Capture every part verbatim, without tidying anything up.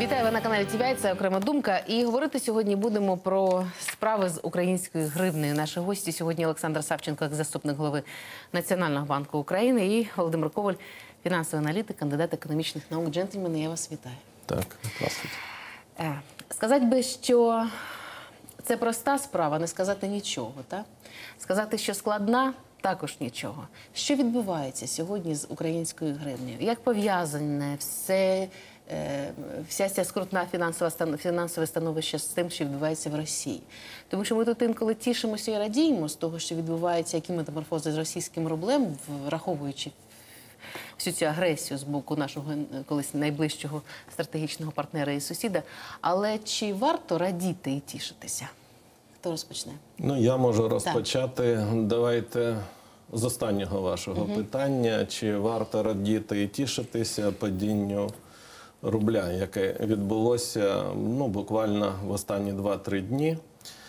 Вітаю, ви на каналі ТВ, це «Окрема думка». І говорити сьогодні будемо про справи з українською гривнею. Наші гості сьогодні Олександр Савченко, як заступник голови Національного банку України, і Володимир Коваль, фінансовий аналітик, кандидат економічних наук. Джентльмени, я вас вітаю. Так, здравствуйте. Сказати би, що це проста справа, не сказати нічого, так? Сказати, що складна – також нічого. Що відбувається сьогодні з українською гривнею? Як пов'язане все, е, вся ця скрутна фінансова, фінансове становище з тим, що відбувається в Росії? Тому що ми тут інколи тішимося і радіємо з того, що відбуваються які метаморфози з російським рублем, враховуючи всю цю агресію з боку нашого колись найближчого стратегічного партнера і сусіда. Але чи варто радіти і тішитися? Хто розпочне? Ну, я можу розпочати. Так. Давайте з останнього вашого угу. питання. Чи варто радіти і тішитися падінню рубля, яке відбулося ну, буквально в останні два-три дні?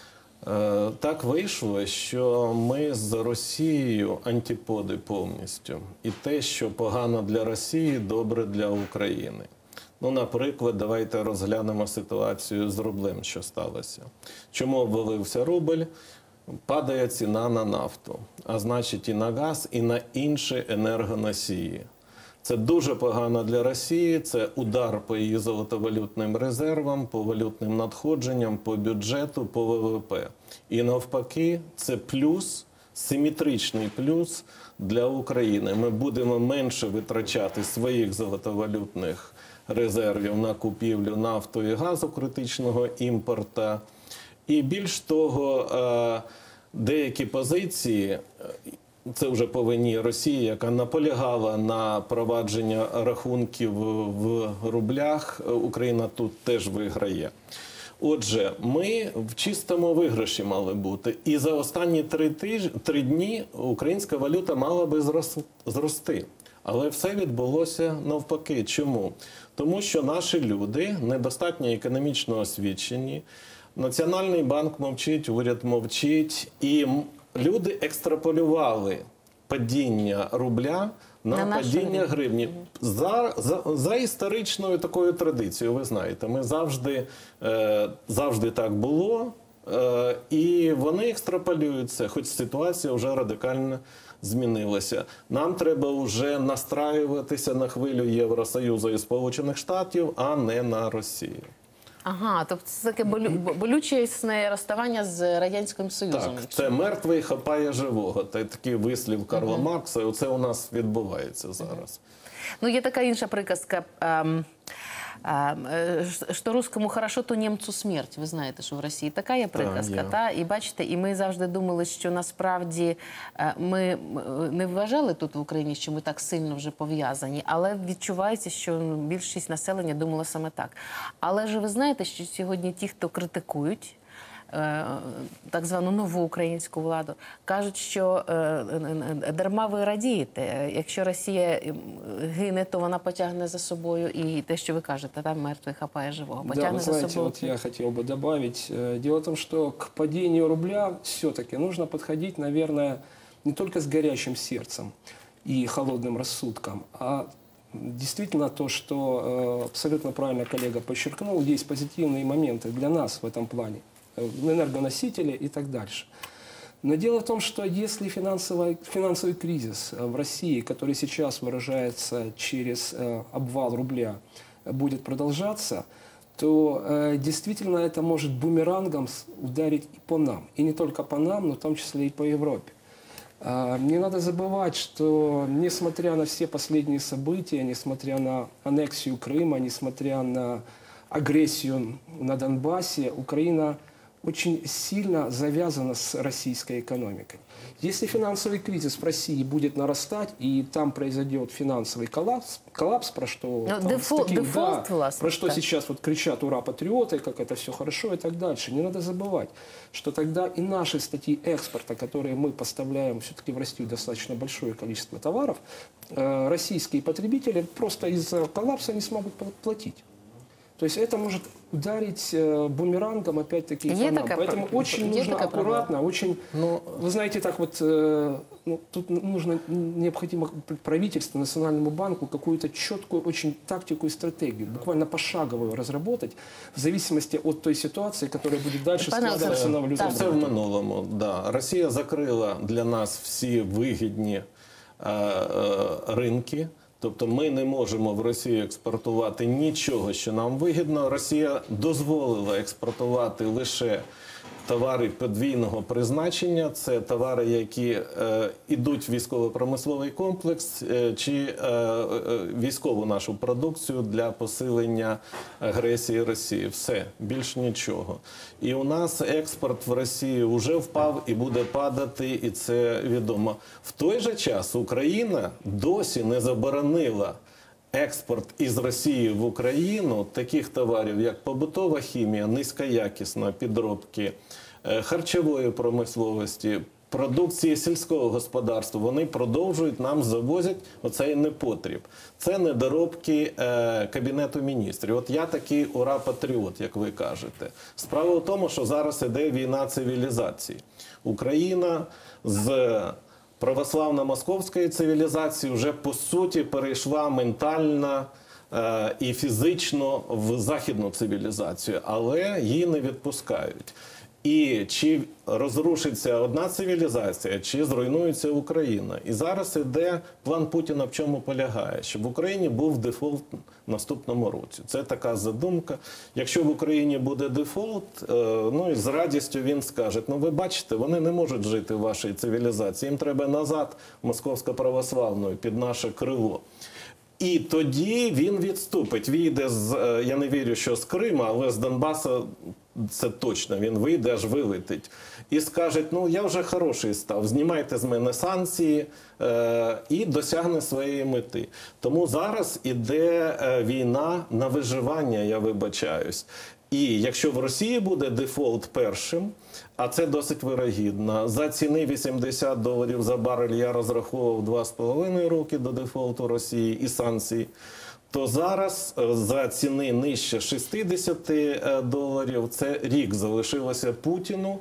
Е, так вийшло, що ми з Росією антиподи повністю. І те, що погано для Росії, добре для України. Ну, наприклад, давайте розглянемо ситуацію з рублем, що сталося. Чому обвалився рубль? Падає ціна на нафту, а значить і на газ, і на інші енергоносії. Це дуже погано для Росії, це удар по її золотовалютним резервам, по валютним надходженням, по бюджету, по ВВП. І навпаки, це плюс, симетричний плюс для України. Ми будемо менше витрачати своїх золотовалютних резервів на купівлю нафту і газу критичного імпорта. І більш того, деякі позиції, це вже по вині Росії, яка наполягала на провадження рахунків в рублях, Україна тут теж виграє. Отже, ми в чистому виграші мали бути. І за останні три, тижні, три дні українська валюта мала би зрости. Але все відбулося навпаки. Чому? Тому що наші люди недостатньо економічно освічені, Національний банк мовчить, уряд мовчить, і люди екстраполювали падіння рубля на, на падіння гривні. За, за, за історичною такою традицією, ви знаєте, ми завжди, е, завжди так було, е, і вони екстраполюються, хоч ситуація вже радикально змінилася. Нам треба вже настраюватися на хвилю Євросоюзу і Сполучених Штатів, а не на Росію. Ага, тобто це таке болю, болюче розставання з Радянським Союзом. Так, це мертвий хапає живого. Це такий вислів Карла угу. Маркса, і оце у нас відбувається зараз. Ну, є така інша приказка, ем, ем, що русскому хорошо, то німцю смерть. Ви знаєте, що в Росії така є приказка. Так, та? І бачите, і ми завжди думали, що насправді ми не вважали тут в Україні, що ми так сильно вже пов'язані, але відчувається, що більшість населення думала саме так. Але ж ви знаєте, що сьогодні ті, хто критикують так звану нову українську владу, кажуть, що дарма ви радієте. Якщо Росія гине, то вона потягне за собою і те, що ви кажете, там мертвий хапає живого. Да, вы знаете, вот я хотел бы добавить. Дело в том, что к падению рубля все-таки нужно подходить, наверное, не только с горячим сердцем и холодным рассудком, а действительно то, что абсолютно правильно коллега подчеркнул, есть позитивные моменты для нас в этом плане. Энергоносители и так дальше. Но дело в том, что если финансовый, финансовый кризис в России, который сейчас выражается через э, обвал рубля, будет продолжаться, то э, действительно это может бумерангом ударить и по нам. И не только по нам, но в том числе и по Европе. Э, не надо забывать, что несмотря на все последние события, несмотря на аннексию Крыма, несмотря на агрессию на Донбассе, Украина очень сильно завязана с российской экономикой. Если финансовый кризис в России будет нарастать, и там произойдет финансовый коллапс, коллапс про что, там, дефол, таким, дефолт, да, власне, про что да. сейчас вот кричат «Ура, патриоты!», как это все хорошо и так дальше. Не надо забывать, что тогда и наши статьи экспорта, которые мы поставляем все-таки в Россию достаточно большое количество товаров, э, российские потребители просто из-за коллапса не смогут платить. То есть это может ударить э, бумерангом опять-таки Є по нам. така Поэтому про- очень є нужно така проблема? аккуратно, очень, Ну, вы знаете, так вот, э, ну, тут нужно, необходимо правительству, Национальному банку какую-то четкую очень тактику и стратегию, буквально пошаговую разработать в зависимости от той ситуации, которая будет дальше Пане складываться на Олександре, валютном Це в рынке. минулому. Да. Росія закрила для нас всі вигідні е, е, ринки. Тобто ми не можемо в Росію експортувати нічого, що нам вигідно. Росія дозволила експортувати лише товари подвійного призначення. Це товари, які е, йдуть в військово-промисловий комплекс е, чи е, е, військову нашу продукцію для посилення агресії Росії. Все, більш нічого. І у нас експорт в Росію вже впав і буде падати, і це відомо. В той же час Україна досі не заборонила експорт із Росії в Україну таких товарів, як побутова хімія, низькоякісна підробки, е, харчової промисловості, продукції сільського господарства. Вони продовжують нам завозять оцей непотріб. Це недоробки е, Кабінету міністрів. От я такий ура-патріот, як ви кажете. Справа в тому, що зараз іде війна цивілізації. Україна з православно-московської цивілізації вже по суті перейшла ментально е, і фізично в західну цивілізацію, але її не відпускають. І чи розрушиться одна цивілізація, чи зруйнується Україна. І зараз іде план Путіна, в чому полягає, щоб в Україні був дефолт в наступному році. Це така задумка. Якщо в Україні буде дефолт, е, ну і з радістю він скаже, ну ви бачите, вони не можуть жити в вашій цивілізації, їм треба назад московсько-православною під наше крило. І тоді він відступить, вийде з, е, я не вірю, що з Крима, але з Донбаса це точно, він вийде, аж вилетить. І скаже, ну я вже хороший став, знімайте з мене санкції е, і досягне своєї мети. Тому зараз іде е, війна на виживання, я вибачаюсь. І якщо в Росії буде дефолт першим, а це досить вирогідно, за ціни вісімдесят доларів за барель я розраховував два з половиною роки до дефолту Росії і санкцій, то зараз за ціни нижче шістдесят доларів, це рік залишилося Путіну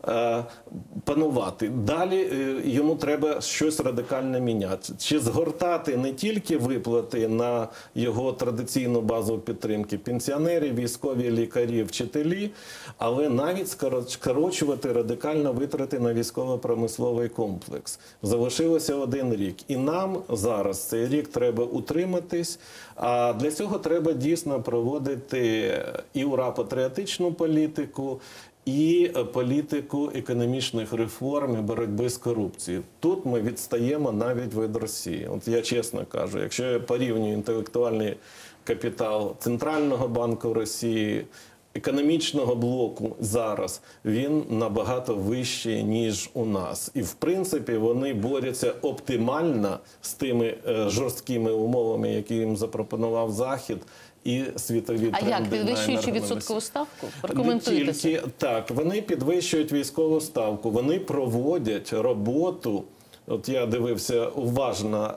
панувати. Далі йому треба щось радикально міняти. Чи згортати не тільки виплати на його традиційну базу підтримки пенсіонерів, військові, лікарі, вчителі, але навіть скорочувати радикально витрати на військово-промисловий комплекс. Залишилося один рік. І нам зараз цей рік треба утриматись, а для цього треба дійсно проводити і ура-патріотичну політику, і політику економічних реформ і боротьби з корупцією. Тут ми відстаємо навіть від Росії. От я чесно кажу, якщо я порівнюю інтелектуальний капітал Центрального банку Росії, економічного блоку зараз, він набагато вищий, ніж у нас. І, в принципі, вони борються оптимально з тими е, жорсткими умовами, які їм запропонував Захід, і світові А тренди як, на підвищуючи енергоносії. відсоткову ставку? Не Прокоментуйте це. тільки, так, вони підвищують військову ставку, вони проводять роботу. От я дивився уважно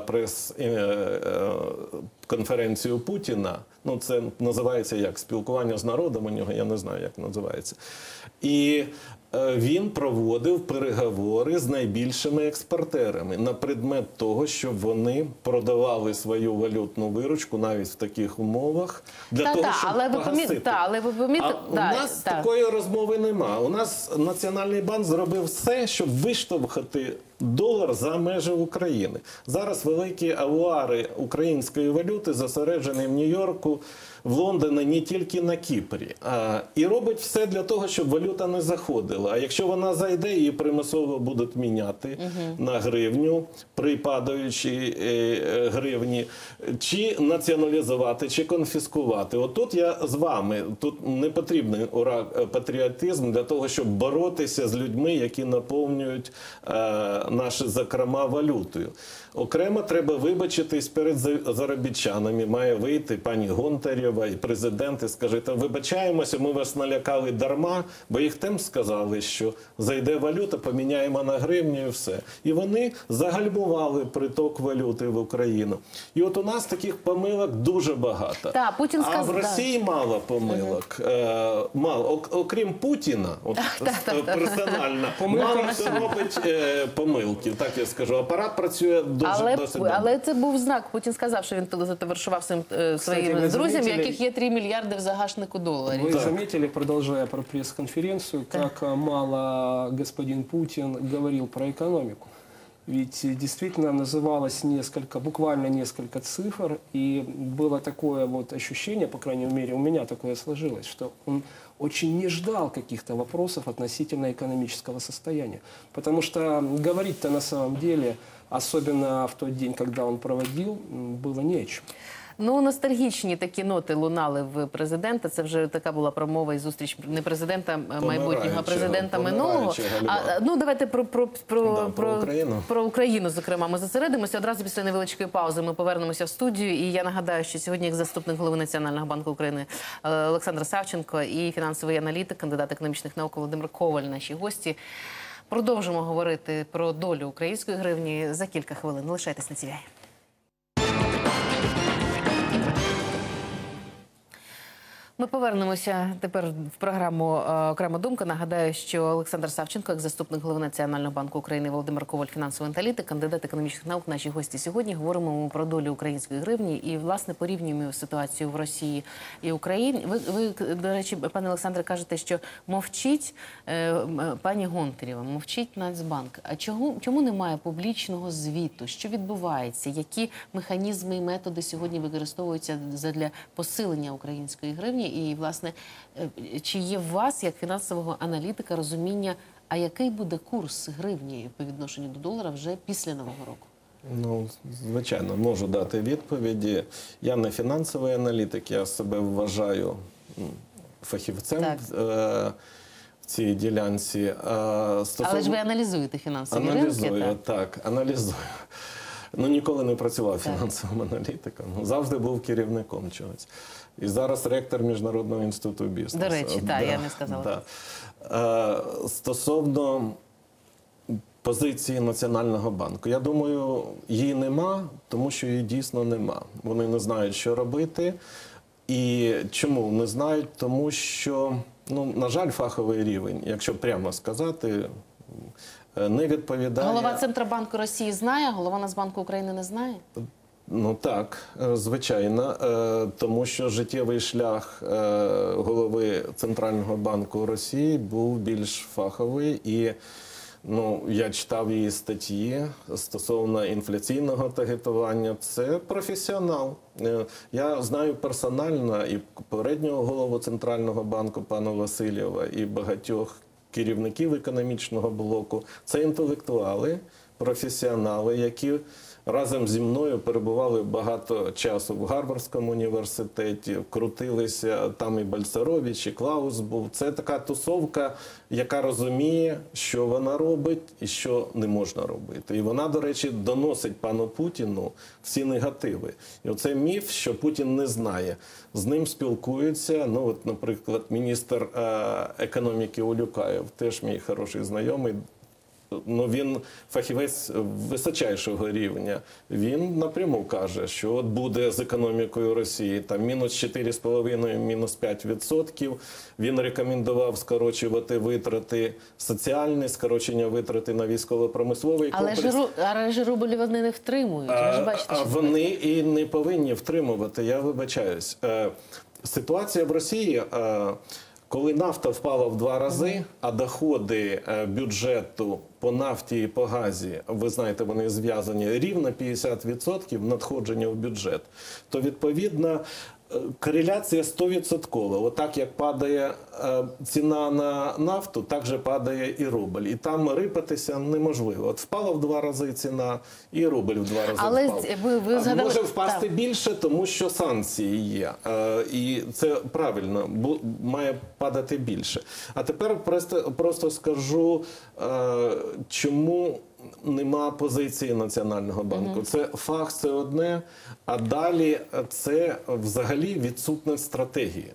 прес-конференцію Путіна. Ну, це називається як? Спілкування з народом у нього, я не знаю, як називається. І е, він проводив переговори з найбільшими експортерами на предмет того, щоб вони продавали свою валютну виручку навіть в таких умовах, для Та, того, та, щоб але ви погасити. помі- та, але ви помітили- А у да, нас та. такої розмови нема. У нас Національний банк зробив все, щоб виштовхати долар за межі України. Зараз великі авуари української валюти зосереджені в Нью-Йорку, в Лондоні, не тільки на Кіпрі. А, і робить все для того, щоб валюта не заходила. А якщо вона зайде, її примусово будуть міняти угу. на гривню при падаючій е, гривні, чи націоналізувати, чи конфіскувати. От тут я з вами. Тут не потрібний ура патріотизм для того, щоб боротися з людьми, які наповнюють е, наші закрома валютою. Окремо треба вибачитись перед заробітчанами. Має вийти пані Гонтарєва, Васильєва і президент і скажете, вибачаємося, ми вас налякали дарма, бо їх тим сказали, що зайде валюта, поміняємо на гривню і все. І вони загальмували приток валюти в Україну. І от у нас таких помилок дуже багато. Та, Путін а сказав, в Росії мало помилок. Е, мало. Ок- окрім Путіна, от, е, персонально, мало хто робить е, помилки, так я скажу. Апарат працює дуже Але, досить добре. але це був знак. Путін сказав, що він завершував своїм е, своїм ви друзям, замітили- яких є три мільярди в загашнику доларів. Вы Так. заметили, продолжая про пресс-конференцию, как а, мало господин Путин говорил про экономику. Ведь э, действительно называлось несколько, буквально несколько цифр, и было такое вот ощущение, по крайней мере, у меня такое сложилось, что он очень не ждал каких-то вопросов относительно экономического состояния. Потому что говорить-то на самом деле, особенно в тот день, когда он проводил, м, было не о чем. Ну, ностальгічні такі ноти лунали в президента. Це вже така була промова і зустріч не президента майбутнього, а президента минулого. помираючого Галіва. А, ну, давайте про, про, про, Да, про Україну. про Україну, зокрема, ми зосередимося. Одразу після невеличкої паузи ми повернемося в студію. І я нагадаю, що сьогодні як заступник голови Національного банку України е, Олександр Савченко і фінансовий аналітик, кандидат економічних наук Володимир Коваль, наші гості. Продовжимо говорити про долю української гривні за кілька хвилин. Лишайтесь на ці ві. Ми повернемося тепер в програму е, «Окрема думка». Нагадаю, що Олександр Савченко, як заступник голови Національного банку України, Володимир Коваль, фінансовий аналітик, кандидат економічних наук, наші гості сьогодні. Говоримо про долю української гривні і, власне, порівнюємо ситуацію в Росії і Україні. Ви, ви до речі, пане Олександре, кажете, що мовчить е, м, пані Гонтарєва, мовчить Нацбанк. А чому, чому немає публічного звіту? Що відбувається? Які механізми і методи сьогодні використовуються для посилення української гривні? І, власне, е, чи є у вас, як фінансового аналітика, розуміння, а який буде курс гривні по відношенню до долара вже після Нового року? Ну, звичайно, можу дати відповіді. Я не фінансовий аналітик, я себе вважаю м, фахівцем Так. е, в цій ділянці. Е, стосовно- Але ж ви аналізуєте фінансові ринки, Аналізую, так? так, аналізую. Ну, ніколи не працював фінансовим аналітиком. Завжди був керівником чогось. І зараз ректор Міжнародного інституту бізнесу. До речі, так, я не сказала. Да. Е, стосовно позиції Національного банку. Я думаю, її нема, тому що її дійсно нема. Вони не знають, що робити. І чому не знають? Тому що, ну, на жаль, фаховий рівень, якщо прямо сказати, не відповідає. Голова Центробанку Росії знає, а голова Нацбанку України не знає? Ну так, е, звичайно, е, тому що життєвий шлях е, голови Центрального банку Росії був більш фаховий, і ну, я читав її статті стосовно інфляційного таргетування. Це професіонал. Е, Я знаю персонально і попереднього голову Центрального банку пана Васильєва, і багатьох керівників економічного блоку. Це інтелектуали, професіонали, які разом зі мною перебували багато часу в Гарвардському університеті, крутилися, там і Бальцерович, і Клаус був. Це така тусовка, яка розуміє, що вона робить і що не можна робити. І вона, до речі, доносить пану Путіну всі негативи. І оцей міф, що Путін не знає. З ним спілкуються, ну от, наприклад, міністр е економіки Улюкаєв, теж мій хороший знайомий, ну, він фахівець височайшого рівня. Він напряму каже, що от буде з економікою Росії там мінус чотири з половиною, мінус п'ять відсотків. Він рекомендував скорочувати витрати соціальні, скорочення витрати на військово-промисловий комплекс. Але ж, ру- але ж рублі вони не втримують. Ви ж бачите, А що вони і не повинні втримувати, я вибачаюсь. Е, Ситуація в Росії, е, коли нафта впала в два рази, а доходи е, бюджету по нафті і по газі, ви знаєте, вони зв'язані рівно п'ятдесят відсотків надходження в бюджет, то відповідно е, кореляція сто відсотків. Отак, як падає е, ціна на нафту, так же падає і рубль. І там рипатися неможливо. От впала в два рази ціна, і рубль в два рази Але впав. ви- ви А згадали- може впасти так. більше, тому що санкції є. Е, і це правильно, бу- має падати більше. А тепер просто, просто скажу, е, чому нема позиції Національного банку. Це факт, це одне, а далі це взагалі відсутність стратегії.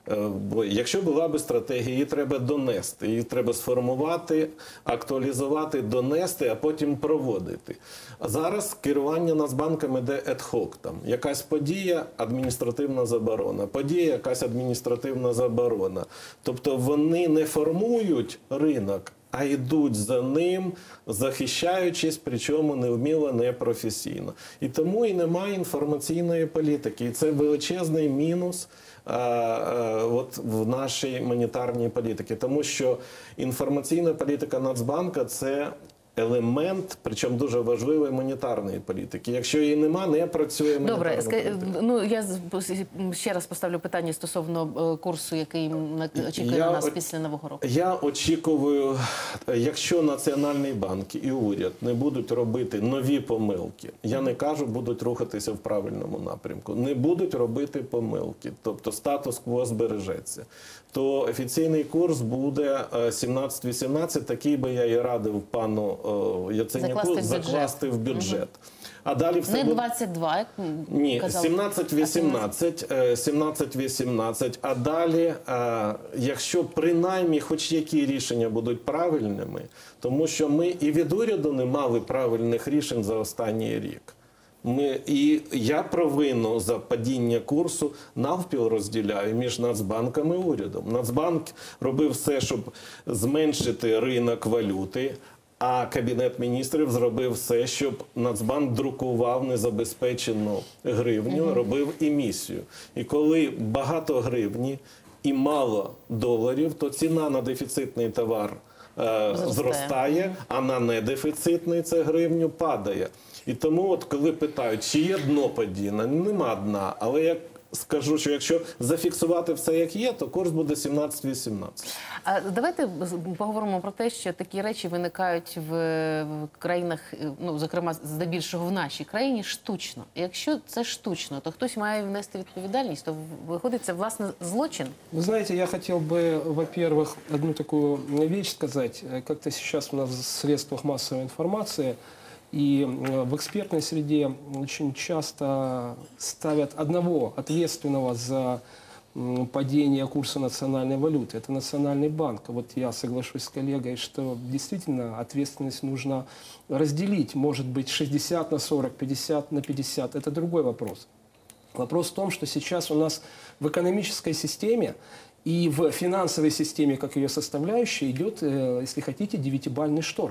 Бо якщо була би стратегія, її треба донести, її треба сформувати, актуалізувати, донести, а потім проводити. А зараз керування Нацбанком іде ad-hoc. Там якась подія – адміністративна заборона, подія – якась адміністративна заборона. Тобто вони не формують ринок, а йдуть за ним, захищаючись, причому невміло, непрофесійно. І тому і немає інформаційної політики. І це величезний мінус а, а, от в нашій монетарній політиці. Тому що інформаційна політика Нацбанка – це елемент, причому дуже важливий, монетарної політики. Якщо її нема, не працює монетарна Добре, політика. ска- ну я з- ще раз поставлю питання стосовно е, курсу, який на- очікує Я на нас от- після Нового року. Я очікую, якщо Національний банк і уряд не будуть робити нові помилки, я не кажу, будуть рухатися в правильному напрямку, не будуть робити помилки, тобто статус-кво збережеться, то офіційний курс буде е, сімнадцять вісімнадцять, такий би я і радив пану е, Яценюку Закласти в бюджет. закласти в бюджет. А далі все Не буде... двадцять два, як Ні, казали. сімнадцять вісімнадцять, е, сімнадцять вісімнадцять, а далі, е, якщо принаймні хоч які рішення будуть правильними, тому що ми і від уряду не мали правильних рішень за останній рік. Ми, і я провину за падіння курсу навпіл розділяю між Нацбанком і урядом. Нацбанк робив все, щоб зменшити ринок валюти, а Кабінет міністрів зробив все, щоб Нацбанк друкував незабезпечену гривню, робив емісію. І коли багато гривні і мало доларів, то ціна на дефіцитний товар е, Зростає. зростає, а на недефіцитний, це гривню, падає. І тому, от коли питають, чи є дно падіння, нема дна. Але я скажу, що якщо зафіксувати все як є, то курс буде сімнадцять вісімнадцять. А давайте з- поговоримо про те, що такі речі виникають в, в країнах, е, ну зокрема, здебільшого в нашій країні, штучно. І якщо це штучно, то хтось має внести відповідальність, то виходить це власне злочин. Вы знаете, я хотел бы, во-первых, одну такую вещь сказать. Э, Как-то сейчас у нас в средствах массовой информации и э, в экспертной среде очень часто ставят одного ответственного за м, падение курса национальной валюты. Это Национальный банк. Вот я соглашусь с коллегой, что действительно ответственность нужно разделить. Может быть, шестьдесят на сорок, пятьдесят на пятьдесят. Это другой вопрос. Вопрос в том, что сейчас у нас в экономической системе и в финансовой системе, как ее составляющая, идет, э, если хотите, девятибалльный шторм.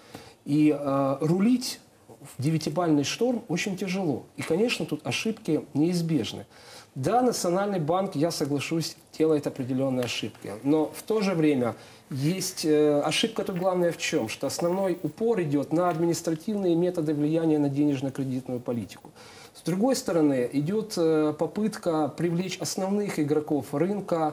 И э, рулить в девятибалльный шторм очень тяжело. И, конечно, тут ошибки неизбежны. Да, Национальный банк, я соглашусь, делает определенные ошибки. Но в то же время есть э, ошибка тут главная в чем? Что основной упор идет на административные методы влияния на денежно-кредитную политику. С другой стороны, идет э, попытка привлечь основных игроков рынка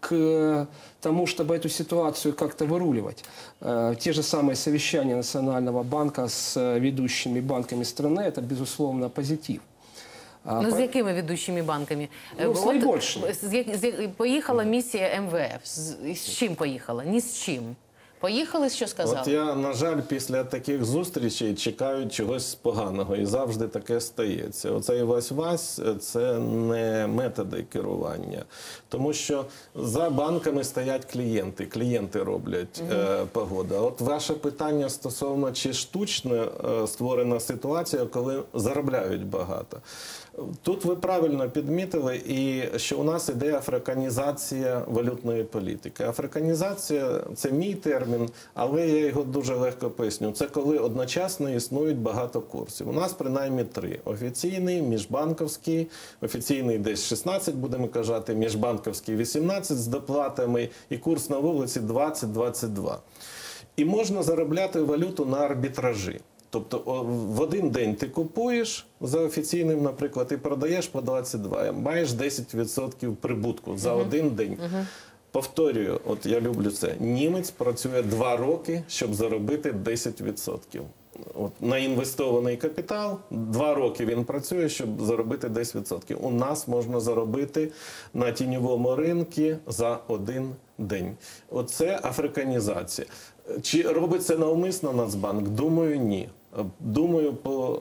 к тому, чтобы эту ситуацию как-то выруливать. Э, Те же самые совещания Национального банка с э, ведущими банками страны – это, безусловно, позитив. А, Ну, з по- якими ведучими банками? Ну, Е, з от, найбільшими. з як- з як- поїхала місія Ем Ве Еф. З, з чим поїхала? Ні з чим. Поїхали, що сказали? От я, на жаль, після таких зустрічей чекаю чогось поганого, і завжди таке стається. Оцей вась-вась – це не методи керування. Тому що за банками стоять клієнти, клієнти роблять е, погоду. От ваше питання стосовно, чи штучно е, створена ситуація, коли заробляють багато. Тут ви правильно підмітили, і що у нас іде африканізація валютної політики. Африканізація – це мій термін, але я його дуже легко поясню. Це коли одночасно існують багато курсів. У нас принаймні три. Офіційний, міжбанковський, офіційний десь шістнадцять, будемо казати, міжбанковський вісімнадцять з доплатами і курс на вулиці двадцять - двадцять два. І можна заробляти валюту на арбітражі. Тобто о, в один день ти купуєш за офіційним, наприклад, і продаєш по двадцять два. Маєш десять відсотків прибутку за один день. Повторюю, от я люблю це. Німець працює два роки, щоб заробити десять відсотків. От, на інвестований капітал, два роки він працює, щоб заробити десять відсотків. У нас можна заробити на тіньовому ринку за один день. Оце африканізація. Чи робить це навмисно Нацбанк? Думаю, ні. Думаю,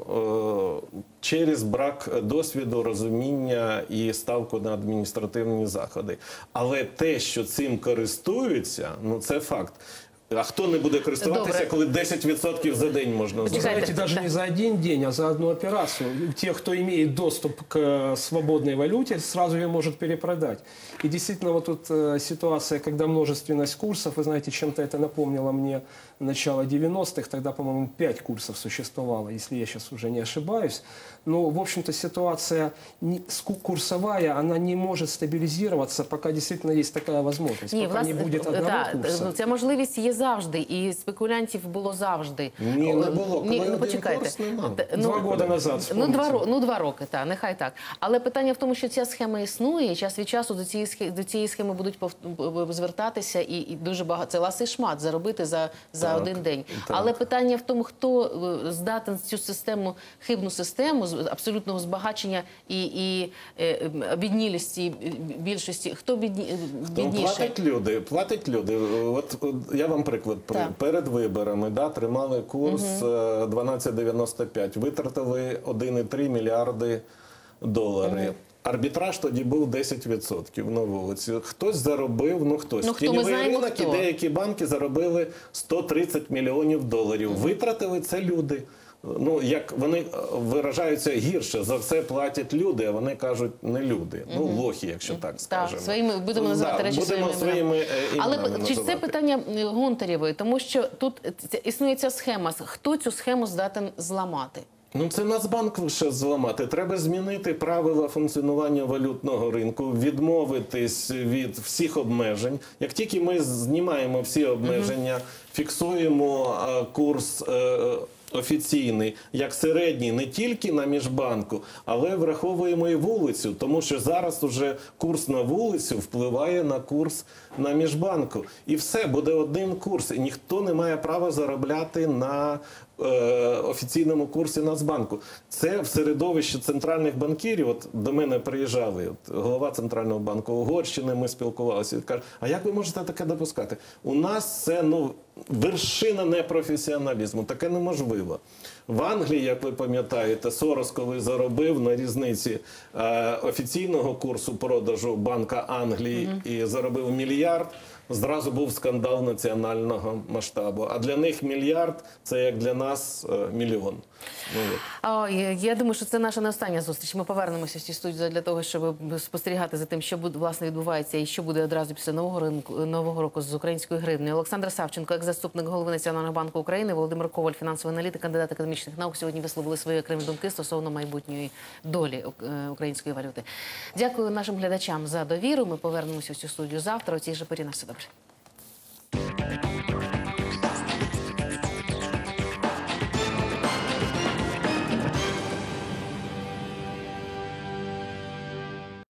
по, е, через брак досвіду, розуміння і ставку на адміністративні заходи. Але те, що цим користуються, ну це факт. А хто не буде користуватися, Добре. коли десять відсотків за день можна Вы зробити? знаете, даже да. не за один день, а за одну операцию. Те, кто имеет доступ к э, свободной валюте, сразу ее может перепродать. И действительно, вот тут э, ситуация, когда множественность курсов, вы знаете, чем-то это напомнило мне начало девяностых, тогда, по-моему, пять курсов существовало, если я сейчас уже не ошибаюсь. Но, в общем-то, ситуация не, ску- курсовая, она не может стабилизироваться, пока действительно есть такая возможность. Ні, пока не власне, будет одного та, курса. ця можливість є завжди, і спекулянтів було завжди. Ні, не О, було. Ні, Коли ну один почекайте. курс, нема. Т- Два года назад, Ну вспомните. два, ро- ну, два роки, так, нехай так. Але питання в тому, що ця схема існує, і час від часу до цієї, схи- до цієї схеми будуть пов- звертатися, і, і дуже багато, це ласий шмат заробити за, за Так, один день. так. Але питання в тому, хто е, здатен цю систему, хибну систему з абсолютного збагачення і, і е, біднілості і більшості, хто бідні, Ну, бідніше? платять люди, платять люди. От, от я вам приклад. При- Так. Перед виборами да, тримали курс е, дванадцять дев'яносто п'ять, витратили один і три мільярди доларів. Арбітраж тоді був десять відсотків на вулиці. Хтось заробив, ну хтось. Ну, хто, ми Тіньовий знаємо, ринок і хто. деякі банки заробили сто тридцять мільйонів доларів. Витратили це люди. Ну, як вони е, виражаються гірше, за все платять люди, а вони кажуть не люди. Ну, лохи, якщо так Так, скажемо. своїми будемо називати Да, речі будемо своїми своїми іменами. е, Але іменами чи ж це називати. питання е, Гонтарєвої, тому що тут ця- існує ця схема. Хто цю схему здатен зламати? Ну, це Нацбанк лише зламати. Треба змінити правила функціонування валютного ринку, відмовитись від всіх обмежень. Як тільки ми знімаємо всі обмеження, фіксуємо е, курс е, офіційний, як середній, не тільки на міжбанку, але враховуємо і вулицю, тому що зараз уже курс на вулицю впливає на курс на міжбанку. І все, буде один курс. І ніхто не має права заробляти на е, офіційному курсі Нацбанку. Це в середовищі центральних банкірів. От до мене приїжджали от, голова Центрального банку Угорщини, ми спілкувалися. Він каже, а як ви можете таке допускати? У нас це, ну, вершина непрофесіоналізму. Таке неможливо. В Англії, як ви пам'ятаєте, Сорос, коли заробив на різниці е, офіційного курсу продажу Банка Англії і заробив мільярд, зразу був скандал національного масштабу. А для них мільярд – це як для нас е, мільйон. Ну, от. А, я, я думаю, що це наша не остання зустріч. Ми повернемося в цю студію для того, щоб спостерігати за тим, що буде, власне відбувається і що буде одразу після нового ринку нового року з українською гривнею. Олександр Савченко, екс-заступник голови Національного банку України, Володимир Коваль, фінансовий аналітик, кандидат економічних наук, сьогодні висловили свої окремі думки стосовно майбутньої долі е, української валюти. Дякую нашим глядачам за довіру. Ми повернемося в цю студію завтра. У цій же порі на все добре.